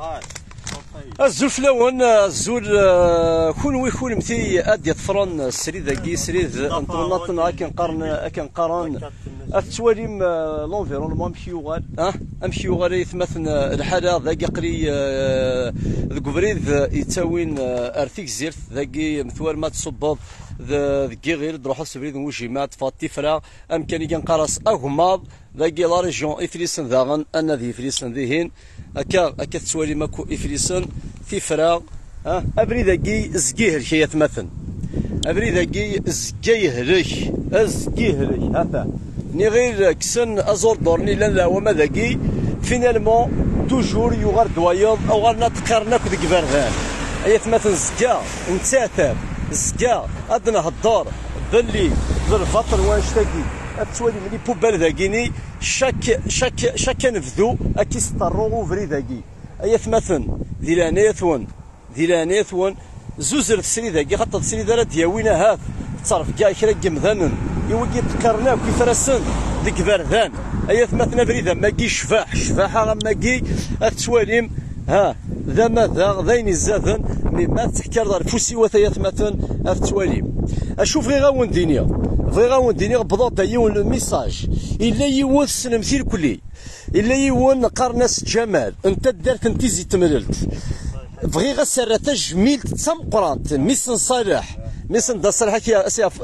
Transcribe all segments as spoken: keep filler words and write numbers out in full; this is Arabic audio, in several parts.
الزول فلاون الزول كون ويكون متي ادي يطفرن السريد ذاكي سريد نطلطن هاكن قرن هاكن قرن اتواليم لونفيرونمون امشي يوغال اه امشي يوغال يتمثل الحاله ذاكي قري الكبريد يتاوين ارثيك زيرت ذاكي مثوار ما تصبب ذاكي غير تروح السبريد وجيمات فاتي فرا امكاني كنقرص اغماض ذاكي لا ريجيون افريسن ذاغن انا ذي افريسن ذيهن هكا هكا تسوالي ماكو افريسن في فراغ ها ابري ذاكي زكيه الشيء يتمثل ابري ذاكي زكيه لك زكيه لك هذا ني غير كسن ازور دورني لا لا وما ذاكي فينالمون توجور يغار دوايض او غارنا تقارناك ديك بردان اي تمثل زكا نتاثر زكا ادنا هالدور ذلي ذا الفطر وانشتاكي اتوالي ملي بوبال ذاكيني شاك شاك شاك نفذو اكيسترو فري ذاكي اي تمثل ذي لانيثون ذي لانيثون زوزر السري ذاكي خاطر السري ذا دياوينا هاف تصرف كاع كرا كمذنن يوجي تقارناو كيف راسن ديك بردان اي تمثل فريدا ماكي شفاح شفاحه ماكي اتواليم ها ذا ماذا ذين الزاذن مما تحكر دار فوسي وثيات مثلا اتواليم اشوف غير غاون دينيا غير غاون دينيا بضغط يون الميساج الا يون سنمثيل كلي الا يون قرناس جمال انت دارت انت زي تمرلت بغي غسر تجميل تسمقرانت ميسن صالح ميسن دا صالح كي سياف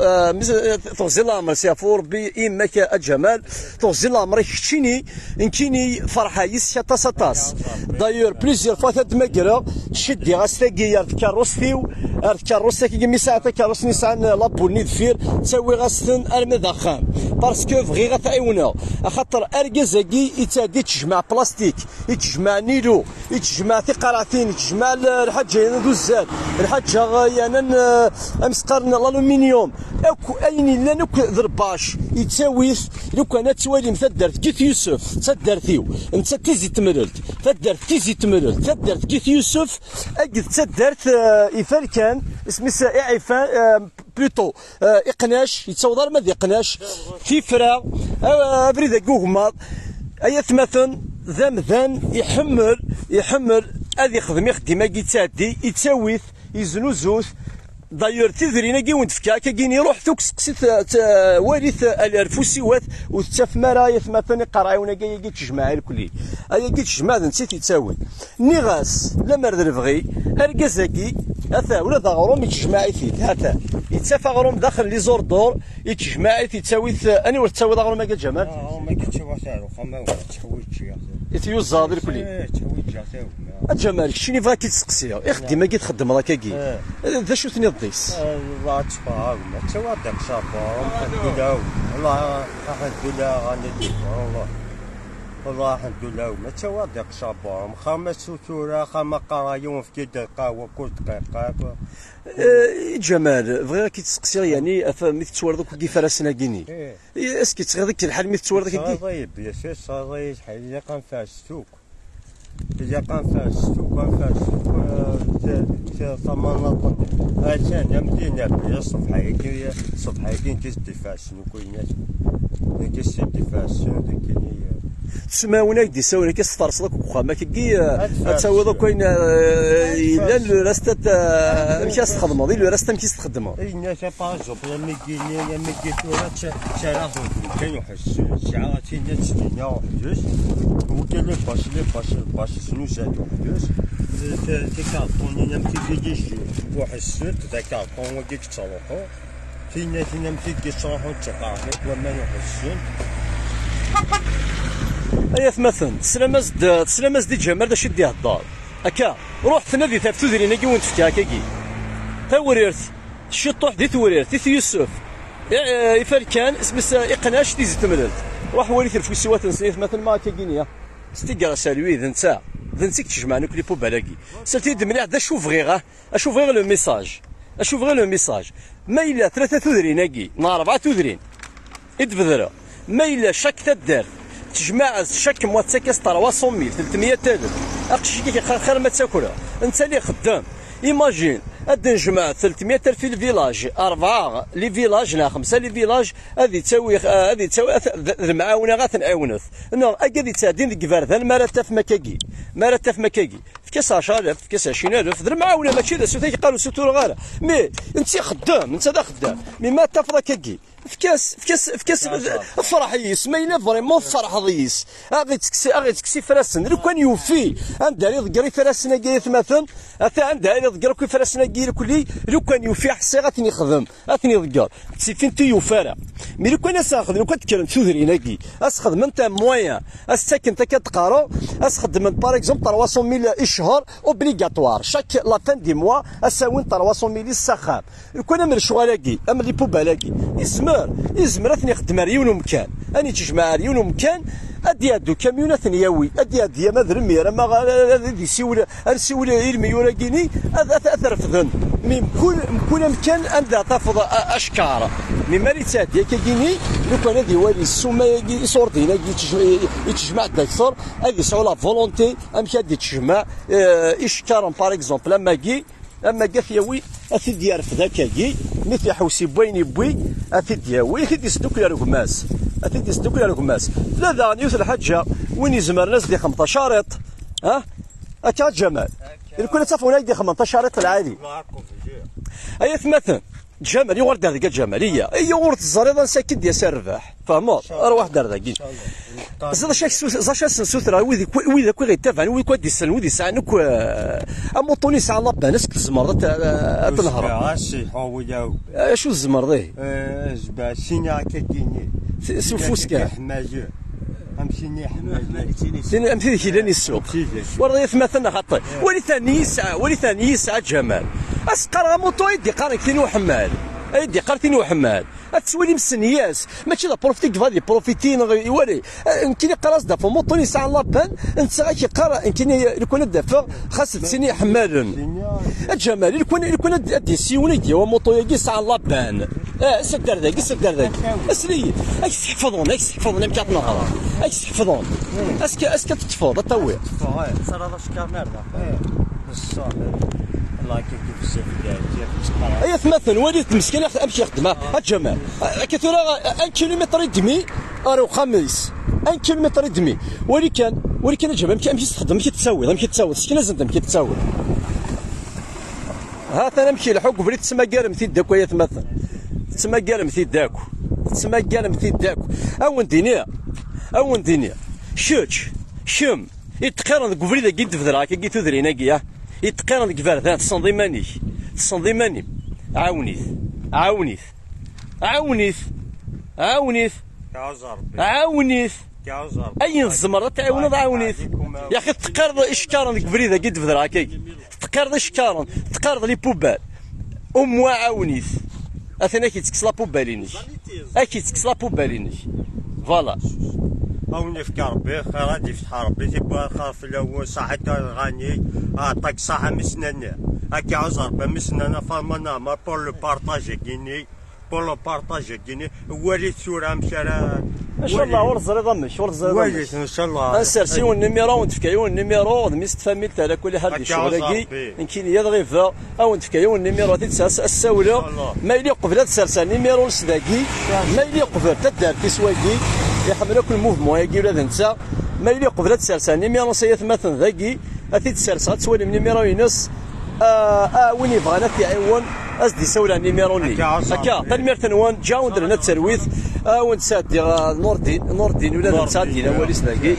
تغزي الامر سيافور بي امك الجمال تغزي الامر كتشيني انكيني فرحه يسيا طاس طاس دايور بليزيور فوا تاد ماكرا شدي غاستاكي كاروستيو كاروستاكي مي ساعه كاروس نيسان لابوني دفير تسوي غاستن ارمداخام باسكو بغي غتعاونا خاطر اركازاكي يتادي تجمع بلاستيك يتجمع نيلو يتجمع ثقالاتين يتجمع الحاجه دوزات الحاجه يانا امسقرنا الالومنيوم اكو اين لا نك ضرباش يتساويث لو كان توالي مثدرت كيت يوسف تدرتيو انت تيزي تمرلت تدرت تيزي تمرلت تدرت كيت يوسف اجد تدرت يفركان اسمي اعفان بلوتو اقناش يتصور ما يقناش في فراغ بريده كوغماض اي ثمثن ذمذان يحمل يحمل هذا يخدم يخدم كي تادي يتساويث يزنوزوث دايور تذرينا كي وندفكا كي يروح توك سقسيت وارث الفوسيوات وتشاف مرايا مثلا قرايونا كي تجمع الكلي ايا كي تجمع نسيت يتساوي نيغاس لا مرد الفغي هركازاكي هذا ولا غروم يتجمع فيه هذا يتسافى غروم داخل لي زور دور يتجمع تساوي اني ولا تساوي غروم ما جمال اه ما كتساوي سالو خما تحويج يتيو الزاد الكلي الجمال شنو فاك تسقسيها اخدم كي تخدم راك كي ذا شو ثني الضيس الله تفاهم تسوى داك صافا الحمد والله الحمد لله غادي والله والله الحمد لله ما تسوى داك صافا خمس سطور خما قرايون في كي دقيقه كل دقيقه جمال بغيت كي تسقسي يعني مثل تورضك كيف راسنا كيني اسكي تغيضك الحال مثل تورضك كي طيب يا شيخ صايي حيل كان فيها السوق إذا كان فيها السوق كان فيها السوق ثمانية عشان يمدينا بيا الصبح كي الصبح كي كيستي فاشن وكوينات كيستي فاشن كي تسمعونا يدي ساونا كيسترسلك وخا كي تساوي كاين الا لراستات ماشي تخدموا دي لراست ماشي تخدموا اي ناس باجو بلا ميكيني يا ميكيتورا شراغو كاين وحش شعاتي ناس تينا وحدوش وكاين لي باش لي باش باش شنو زاد وحدوش تيكارطوني نام تيجيش وحش تيكارطون وديك تصلحو فينا فينا متي تصلحو تقاعد وما يحسون ايا مثلا تسلامز تسلامز دي جمال داش يديها الدار هكا روح تنادي ثابتو ديرينا كي وين تفكا كاكي تا وريرت شي طوح دي توريرت دي يوسف يفركان اسم اقناش دي زيت تمرلت روح وريت الفوسيوات نسيت مثلا ما كاكينيا ستيكا سالوي ذا نتا ذا نسيك تجمع نوك لي بوبالاكي سالتي دمليح دا شوف غير اشوف غير لو ميساج اشوف غير لو ميساج ما الا ثلاثه تودرين كي نهار اربعه تودرين ادبذرا ما الا شاك تدار تجمع شاك مواتسا كيسطر ثلاثمية ثلاثمية الف اقشي كي خير ما تاكلها انت اللي خدام ايماجين اد نجمع ثلاثمية الف في الفيلاج اربعه لي فيلاج لا خمسه لي فيلاج هذه تساوي هذه تساوي المعاونه غاتنعاونث انه اكادي تادين ديك فردان ما راه تاف مكاكي ما راه تاف مكاكي كاس عشرة آلاف كاس عشرين ألف در معاونه ماشي دا سوتي قالوا سوتو غير مي انت خدام انت دا خدام مي ما تفرا كاكي في كاس في كاس في كاس فرح يس ما الا فريمون فرح ضيس اغي تكسي اغي تكسي فراسن لو كان يوفي عندها لي ضقري فراسنا كايت مثلا حتى عندها لي ضقري كي فراسنا كاير كلي لو كان يوفي حسي غاتني خدم غاتني ضقر سي فين تي يوفارا مي لو كان اساخذ لو كان تكلم ثوري ناكي اسخدم انت مويان الساكن انت كتقارو اسخدم من باغ اكزومبل ثلاثمية ميل اشهر اوبليغاتوار شاك لا فان دي موا اساوين ثلاثمية ميل السخام لو كان امر شغالاكي امر لي بوبالاكي يزمر يزمر اثني خدم ريون ومكان اني تجمع ريون ومكان ادي ادو كاميونات نياوي ادي ادي ما درمي راه ما غادي يسول نسول الميوره كيني اثر فذن مي كل كل مكان عندها تفض اشكار مي مالي تادي كيني لو كان هذه والي السومه يصوردينا يتجمع اكثر هذه سو لا فولونتي ام كادي تجمع اشكار باغ اكزومبل اما كي اما كا ثياوي اثي ديار فذاكاكي مثل حوسي بويني بوي اثي دياوي اثي ديسدوك يا ركماس اثي ديسدوك يا ركماس لا دا نيوث الحاجه وين يزمر ناس دي خمسطاش شريط ها اكا جمال الكل تعرفوا دي خمسطاش شريط العادي اي مثلا جمالي ورد هذيك الجماليه هي ورد الزريضه ساكن ديال سرباح فهموا راه واحد درداكي زاد شاك زاش سوثرا ويدي ويدي كو غيتابع ويدي كو ديسن ويدي سانك اموطوني ساعه لابا ناس الزمر تنهر غاسي حوياو شو الزمر ذي زبا سينا كاكيني سوفوسكا حماجي امشيني حماجي سين امثيل كيلاني السوق وراه يتمثلنا خاطر ولي ثاني يسعى ولي ثاني يسعى جمال اسقر موطو يدي قارن كثير وحمال يدي قارتين وحمال تسولي مسنياس ماشي لا بروفيتيك فادي بروفيتين ولي يمكن قراص دافو موطوني ساعه لابان انت غير كيقرا يمكن يكون دافع خاص تسيني حمال الجمال يكون يكون دي سيوني دي موطو يجي ساعه لابان اه سدر ذاك سدر ذاك اسري اك تحفظون اك تحفظون يمكن تنهار اك تحفظون اسك اسك تتفوض طوي صار هذا شكار نرضى الصح الله كيف السيف ديالك اي تمثل وليد مسكين امشي يخدمها الجمال كثيرا ان كيلومتر دمي راه خميس ان كيلومتر دمي ولي كان ولي كان الجمال امشي امشي تخدم امشي تساوي امشي تساوي مسكين لازم امشي تساوي ها انا نمشي لحق بريت تسمى كارم في داكو يا تمثل تسمى كارم في داكو تسمى كارم في داكو او ندينيا او ندينيا شوتش شم يتقارن قبري كي تفدراك كي تدرينا كيا يتقارن كفار تصندي ماني تصندي ماني عاونيث عاونيث عاونيث عاونيث عاونيث اي الزمر تعاون عاونيث يا اخي تقارض اشكارن كبريده قد في ذراكي تقارض اشكارن تقارض لي بوبال ام عاونيث اثنا كي تكسلا بوبالينيش اكي تكسلا بوبالينيش فوالا أوني في كربي خير يفتح ربي تيبغى خاف في الأول صحة غاني عطاك صحة مسنانة هاكي عزر بمسنانة فمانا ما بور لو بارطاج كيني بور لو بارطاج كيني وليت صورة مشارا ان شاء الله ورز رضا مش ورز رضا وليت ان شاء الله انسرسي والنيميرو ونتفكاي والنيميرو ميست فاميل تاع كل حد شغلاكي يمكن يضغي فا او نتفكاي والنيميرو تنسى الساوله ما يلي قبل تسرسى نيميرو السداكي ما يلي قبل تدار كيسواكي يحمل كل موفمون يجي ولا ننسى ما يلي قبل تسرسى نيميرو سيث مثلا ذاكي اثي تسرسى تسولي من نيميرو ينس اه وين يبغى يعاون اسدي سولا نيميروني هكا تنمير تنوان جا وندرنا الترويث اه ونسادي نور الدين نور الدين ولا نسادي لا والي سلاكي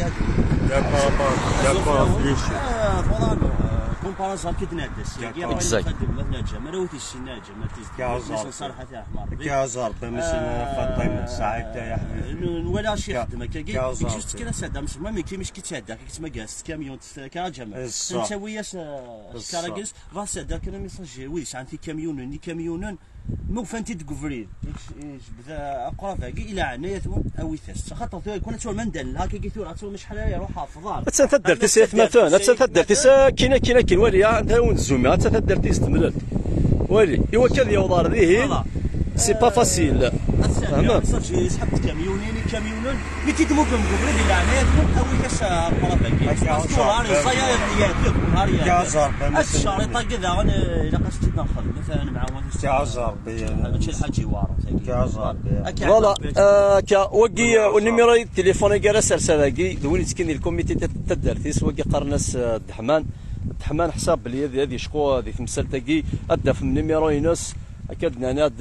كومبارازون كي تنادس يا بزاف مثلا جمال وتي السناج ما تيز صراحه تاع حمار كازار بمثلا فاطمه سعيد يا حبيبي ولا شي خدمه كي جوست كذا سادا مش ما كي مش كي تسادا كي تسمى كاس كاميون كا جمال انت وياش كاراكيس فاسادا كنا ميساجي وي عندي كاميون ني كاميون مو فانتي تكفريد بدا اقرا الى عنايه او ثس خاطر يكون تو مندل هكا كيثور تو مش حلايا روح حافظار تسدر تسيت مثلا تسدر تسا كينا كينا كين ولي عندها ونزومي تسدر تستمرت ولي ايوا كذا يوضار ذي سي با فاسيل تمام صافي سحبت كاميونين كاميونين مي تيدمو كنقبل الى عنايه او كاس قرا باكي نهار صايا نهار كازار الشريطه كذا الا قصدت ناخذ مثلا مع كازار هادشي الحاج يوارو كازار فوالا كا وكي النيميرو التليفون كاع سرسلاكي دوين تسكني الكوميتي تدرتيس وكي قرناس الدحمان تحمان حساب بلي هذه شكو هذه تمثال تاكي أدى في النيميرو ينس أكاد ناناد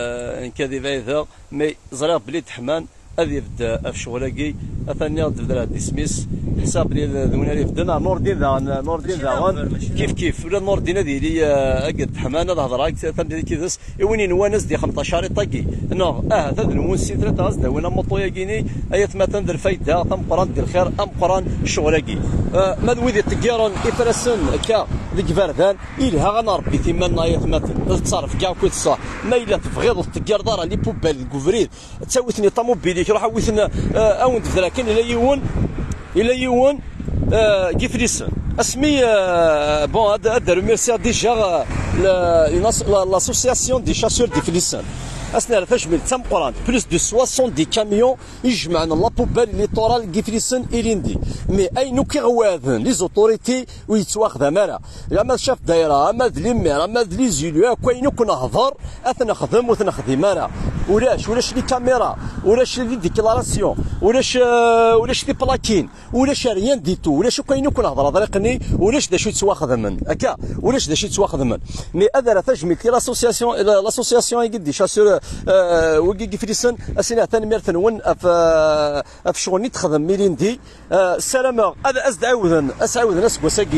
كذا هذا مي زرير بلي تحمان هذه بدا في شغلاكي أثني تبدا ديسميس حساب لي ذونا اللي بدنا نور دين ذا نور دين ذا كيف كيف ولا نور دين هذه اللي أقد حمانة الهضرة ثاني كذا وين نوانس دي خمسطاش طاقي نو اه هذا المونسي ثلاثة أصدا وين مطويا كيني أيت مثلا ذا الفايدة ثم قران ديال الخير أم قران شغلاكي ما ذوي ذي تجارن إفرسن كا ذيك فردان إلها غنربي ثمن أيت مثلا تصرف كاع كل صح ما إلا تبغيض التجار دار اللي بوبال الكوفريد تسويتني طوموبيلي روح ويثنا أون ذراكن إلى يون إلى يون كيفريسن اسمي بون هذا هذا ريميرسي ديجا لاسوسياسيون دي شاسور دي فليسان اسنا تشمل تم قران بلوس دو سوسون دي كاميون يجمعنا لا بوبال ليتورال كيفريسن إليندي مي اي نو كيغواذن لي زوتوريتي ويتواخذ مالا اما شاف دايره اما ذ ليمير اما ذ لي زيلو كاين كنهضر اثنا نخدم وتنخدم مالا ولاش ولاش لي كاميرا ولاش لي ديكلاراسيون ولاش ولاش لي بلاكين ولاش ريان ديتو ولاش كاين كنهضر طريقني ولاش داش يتواخذ من هكا ولاش داش يتواخذ من مي هذا لا تجمل كي لاسوسياسيون لاسوسياسيون يقدي شاسور وكي فريسن اسنا ثاني ميرثن ون في في شغل تخدم ميليندي السلامه هذا اسد عاوذن اسعاوذن اسكوساكي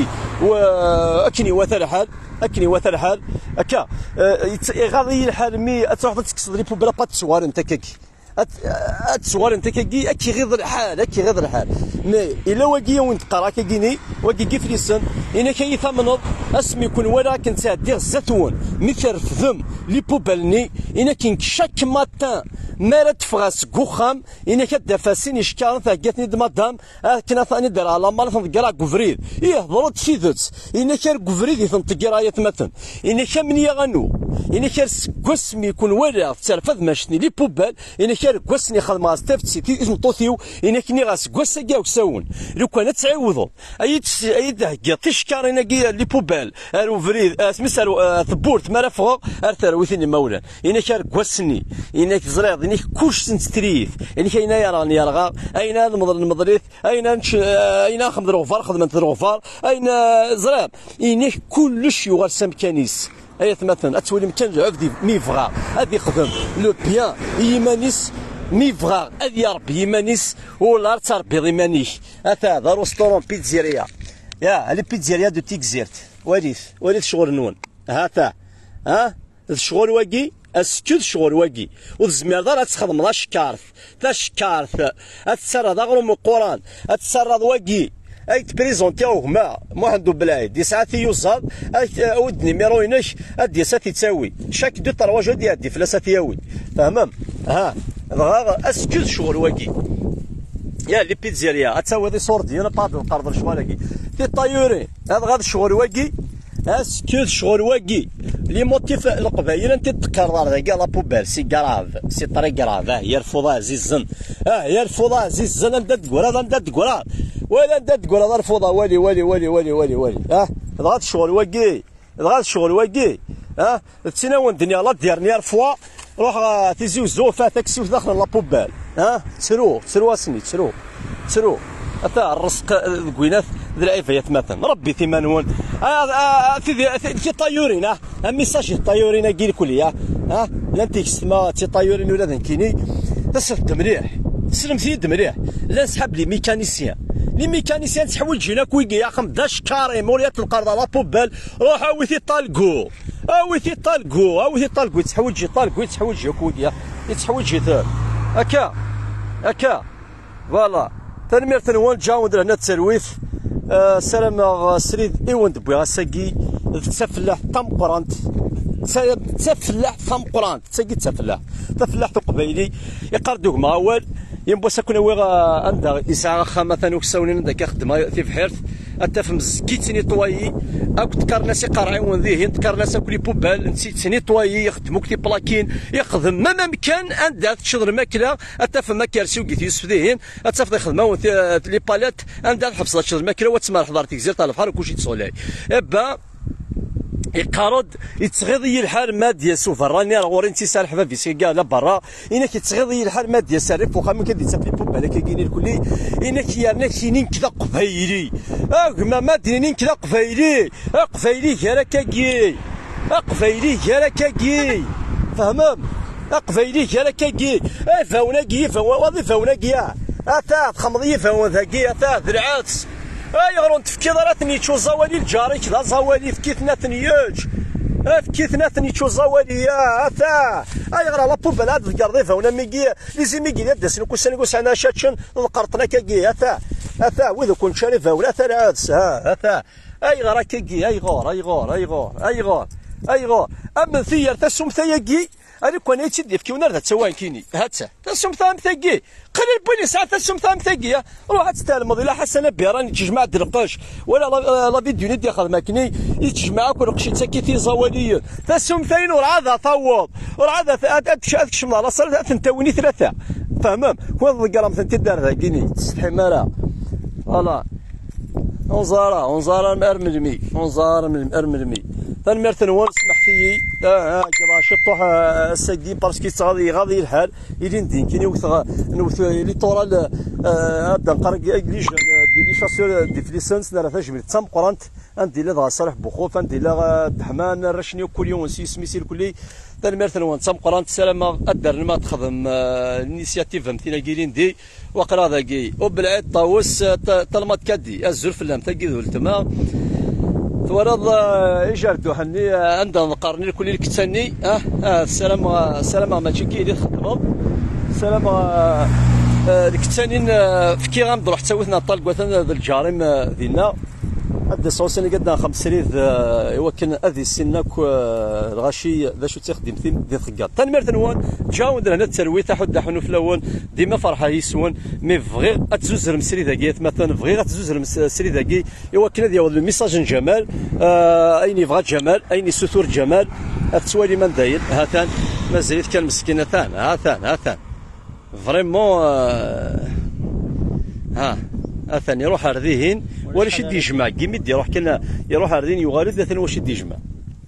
واكني واثر حال اكني واثر حال هكا غادي الحال مي تروح تكسر لي بوبلا با تصوار انت كاكي تصور انت كي اكي غير الحال اكي غير الحال مي الا واقي وين تقرا كيني واقي كيفليسن انا كي ثمنض اسمي يكون ولا كنت دير الزيتون مي كرفذم لي بوبالني انا كين شاك ماتان ما تفغاس كوخام انا كدافاسين يشكان ثاقتني د مدام كنا ثاني دير على مال تنقرا كوفريد يهضروا تشيدت انا كار كوفريد تنقرا يتمثل انا كمن يغنو انا كار كوسمي يكون ولا ترفض ماشني لي بوبال انا كار كوسني خدمه ستفتسي تي اسم طوثيو انا كني غاس كوسا كاع وساون لو كان تعاوضوا اي اي دهكا تشكار انا كي لي بوبال ارو فريد اسمس ارو ثبورت ما رفغ ارثر وثني مولا انا كار كوسني انا زريض انا كوش سنستريث انا كاين يراني يرغى اين هذا المضر المضريث اين اين خمد روفار خدمه روفار اين زريض انا كلش يغال سمكانيس اي مثلا اتولي مكان عبدي ميفغا هذا يخدم لو بيان يمانيس ميفغا هذا يربي يمانيس ولا تربي يمانيش هذا هذا روستورون بيتزيريا يا لي بيتزيريا دو تيكزيرت وليث وليث شغل نون هذا ها الشغل واقي اسكت شغل واقي والزمير دار تخدم لا شكارث تا شكارث تسرى غروم القران تسرى واقي اي تبريزونتيو هما مو عنده بلاي دي ساعات يوصل ودني ميروينش ادي ساتي تساوي شاك دو طرواج دي ادي فلاسات ياوي فهمم ها اسكت شغل واقي يا لي بيتزيريا تساوي دي صور ديال بعض القرض شوالاكي تي طايوري هذا غاد الشغل واقي اسكت شغل واقي لي موتيف القبايل انت تكرر ذا كاع لا بوبال سي كراف سي طري كراف ها هي الفوضى زيزن ها هي الفوضى زيزن انت تقول هذا انت تقول ولا انت تقول هذا الفوضى والي والي والي والي والي والي ها غاد الشغل واقي غاد الشغل واقي ها تسناون الدنيا لا ديرنيير فوا روح تيزوزو فيها تاكسي داخل لا بوبال ها تسرو تسرو اسني تسرو تسرو حتى الرزق كوينات ذي العيفيات مثلا ربي ثمانون في طيورين ها ميساج طيورين كيل كليا ها لا تيكستما تي طيورين ولا ذنكيني تسلت مليح سلم سيد مليح لا نسحب لي ميكانيسيان لي ميكانيسيان تحوج هنا كويكي يا خمسطاش كاري موليات القرض لا بوبال روح اويثي طالكو اويثي طالكو اويثي طالكو تحوج طالكو تحوج كويكي يتحوج ثار هكا هكا فوالا تنمير تنوان جاود هنا الترويث آه سلام سريد ايوان دبوي غاساكي تسفلح تم قرانت تسفلح تم قرانت تساكي تسفلح تفلح قبايلي يقردوك ما اول ينبو ساكن ويغا عندها يسعى خا مثلا وكساونين داك يخدم في بحيرت حتى في مزكيتني طوايي اك تكرناسي قرعي ونذيه تكرناسي كلي بوبال نسيتني طوايي يخدموك تي بلاكين يخدم ما مكان عندها تشغل ماكله حتى في مكارسي وقيت يوسف ذهين تفضل يخدموا لي باليت عندها تحبس تشغل ماكله وتسمى الحضار تيزير تاع البحر وكلشي تصولي ابا يقارد يتغيضي الحال ما ديال فراني راه غوري انت سالح بابيس كاع لا برا انك يتغيضي الحال ما ديال سارف وخا من كدي تافي بوب على كاينين الكلي انك يا كاينين كذا قبايلي اه ما ما دينين كذا قبايلي قبايلي غير كاكي قبايلي غير كاكي فهمم قبايلي غير كاكي اه فاوناكي فواضي فاوناكي اتا خمضيه فاوناكي اتا درعات اي غرون تفكي ضراتني تشو زوالي الجاري كذا زوالي فكيتنا تنيوج فكيتنا تني تشو زوالي يا اتا اي غرا لا بوبل هاد الكارديفا ولا ميكي ليزي ميكي داس سنو كوساني كوس انا شاتشن قرطنا كاكي اتا اتا وذا كون شارفه ولا ترعادس ها اتا اي غرا كاكي اي غور اي غور اي غور اي غور اي غور اما ثير تسوم ثياكي انا كون هيتي ديف كيونا ذا تسوان كيني هاتا تسوم ثام ثاكي قليل بوليس ساعه تسوم ثام ثاكي روح تستلم لا حسن بيراني تجمع درقاش ولا لا فيديو ندي خدمه كني يتجمع كل قشي تسكيتي زوالي تسوم ثاين ورعاذا طوض ورعاذا تشاد كشمال لا صار تنتوني ثلاثه فهمم كون القرام تنتي دار ذا كيني تستحي مالا فوالا انظارا انظارا مرملمي انظارا مرملمي تنمرتن وان سمحتي اه كذا شطوح الساكدين باسكو غادي غادي الحال يدي ندين كاين وقت نوث لي طورال هذا نقرا كليش دي لي شاسور دي فليسنس نرا تجمل تم قرانت عندي لا ضا صالح بوخوف عندي لا دحمان رشني كل يوم سي سميسي الكلي تنمرتن وان تم قرانت سلامه قدر ما تخدم الانيسياتيف مثلا كاينين دي وقرا ذاكي وبالعيد طاوس طلمات كادي الزرف لام تاكي ذولتما ثورض يجردو حني عندنا نقارني الكل اللي كتسني اه اه السلام السلام ماشي كي اللي تخدموا السلام الكتسنين في كي غنضرو حتى وثنا طلق وثنا الجارم ديالنا هاد الصوص اللي قدنا خمس سريد يوكل هذه السنه الغاشي ذا شو تخدم ديال الثقات تنمرت نوان جاو هنا الترويت حد حنو في الاول ديما فرحه يسون مي فغي اتزوز المسري ذاكيت مثلا فغي غتزوز المسري ذاكي يوكل ديال الميساج جمال آه اين يبغى جمال اين ستور جمال التوالي من داير هاتان مازال كان مسكين هاتان هاتان هاتان فريمون آه ها اثاني يروح هرديهن ولا شد يجمع كيميد يروح كنا يروح هردين يغالد ثاني واش يد يجمع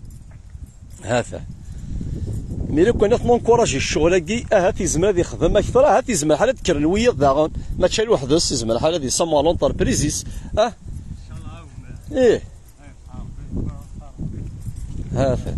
هذا مي لو كنا نونكوراجي الشغل كي اه تيزمر يخدم اكثر اه تيزمر حاله تكر الويض داغون ما تشال واحد يزمر حاله دي سامو لونتربريزيس اه ايه هذا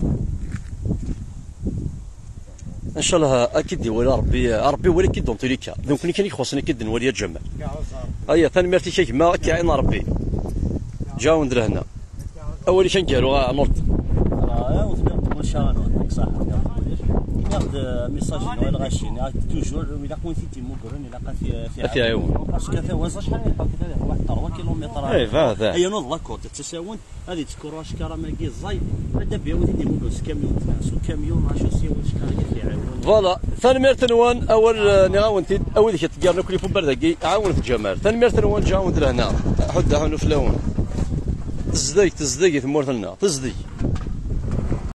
ان شاء الله اكيد ولا ربي ربي ولا كي دونت ليكا دونك اللي كان يخصني كي نولي يتجمع ايا ثاني ميرتي شي ما كاين ربي جاو ندير هنا اول شي نديرو نورت راه وثبت شانو صح ناخذ ميساج ولا غاشيني توجور الا كنت تيمو قرن الا قات في في عيون باسكو تا هو شحال يبقى كذا واحد ثلاثة كيلومتر اي فهذا اي نوض لاكورت تساون هذه تكروش كرا ماكي زاي بدا بها ودي ديمو كاميون تنسو كاميون عشرة سي واش كان في عيون فوالا ثاني ميرتنوان اول نغاونتي اول كي تقارنو كل فوق بردقي عاون في الجمال ثاني ميرتنوان جاو ندير هنا حد هنا في لون تزديك تزديك ثمورتنا تزديك